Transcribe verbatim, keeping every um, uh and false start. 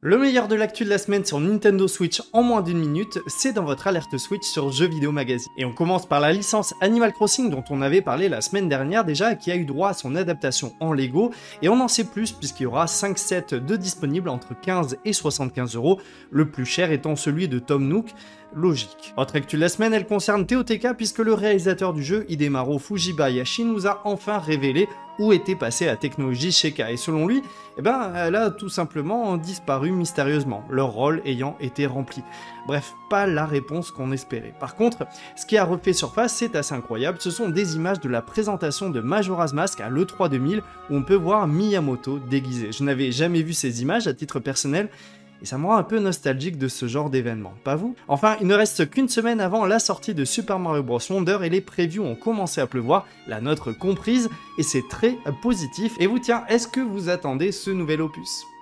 Le meilleur de l'actu de la semaine sur Nintendo Switch en moins d'une minute, c'est dans votre alerte Switch sur Jeux Vidéo Magazine. Et on commence par la licence Animal Crossing dont on avait parlé la semaine dernière déjà, qui a eu droit à son adaptation en Lego, et on en sait plus puisqu'il y aura cinq sets de disponibles entre quinze et soixante-quinze euros, le plus cher étant celui de Tom Nook. Logique. Autre actu de la semaine, elle concerne T O T K puisque le réalisateur du jeu, Hidemaru Fujibayashi, nous a enfin révélé où était passée la technologie Sheikah. Et selon lui, eh ben, elle a tout simplement disparu mystérieusement, leur rôle ayant été rempli. Bref, pas la réponse qu'on espérait. Par contre, ce qui a refait surface, c'est assez incroyable, ce sont des images de la présentation de Majora's Mask à l'E trois deux mille, où on peut voir Miyamoto déguisé. Je n'avais jamais vu ces images à titre personnel, et ça me rend un peu nostalgique de ce genre d'événement, pas vous? Enfin, il ne reste qu'une semaine avant la sortie de Super Mario Bros Wonder et les previews ont commencé à pleuvoir, la nôtre comprise, et c'est très positif. Et vous tiens, est-ce que vous attendez ce nouvel opus?